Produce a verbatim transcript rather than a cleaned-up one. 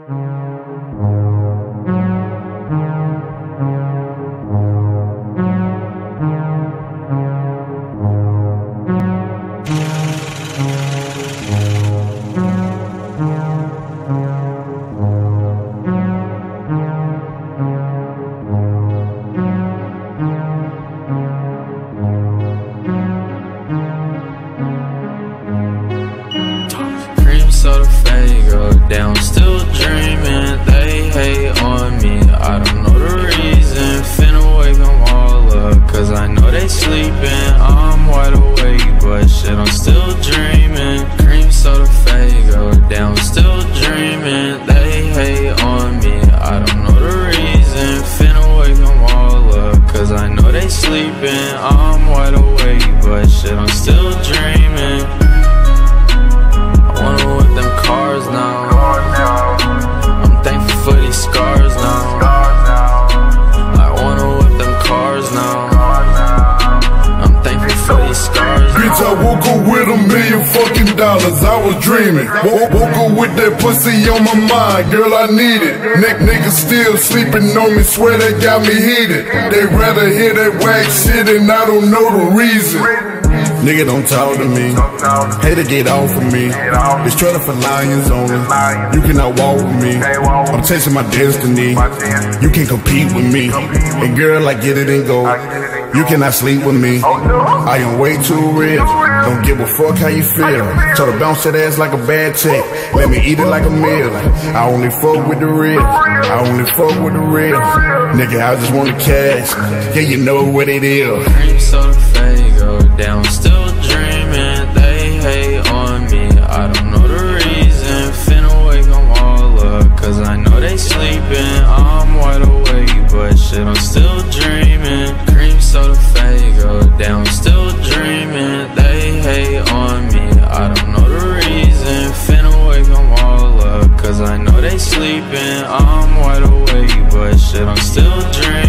So the fade go down, still dreaming. They hate on me, I don't know the reason. Finna wake them all up, cause I know they sleeping. I'm wide awake, but shit, I'm still dreaming. Cream soda fade go down, still dreaming. They hate on me, I don't know the reason. Finna wake them all up, cause I know they sleeping. I'm wide awake, but shit, I'm still dreaming. I wanna whip them cars now. I'm thankful for these scars now. I wanna whip them cars now. I'm thankful for these scars now. Bitch, I woke up with a million fucking dollars. I was dreaming. Woke, woke up with that pussy on my mind. Girl, I need it. Nick niggas still sleeping on me. Swear they got me heated. They rather hear that whack shit and I don't know the reason. Nigga, don't talk to me. Hate to get off of me. It's trailer for lions only. You cannot walk with me. I'm chasing my destiny. You can't compete with me. And girl, I get it and go. You cannot sleep with me. I am way too real. Don't give a fuck how you feel. Try to bounce that ass like a bad check. Let me eat it like a meal. I only fuck with the real. I only fuck with the real. Nigga, I just want the cash. Yeah, you know what it is. Cream soda fade go down, still dreaming. They hate on me, I don't know the reason. Finna wake them all up, cause I know they sleeping. I'm wide awake, but shit, I'm still dreaming. Cream soda fade go down, still dreaming. They hate on me, I don't know the reason. Finna wake them all up, cause I know they sleeping. I'm wide awake, but shit, I'm still dreaming.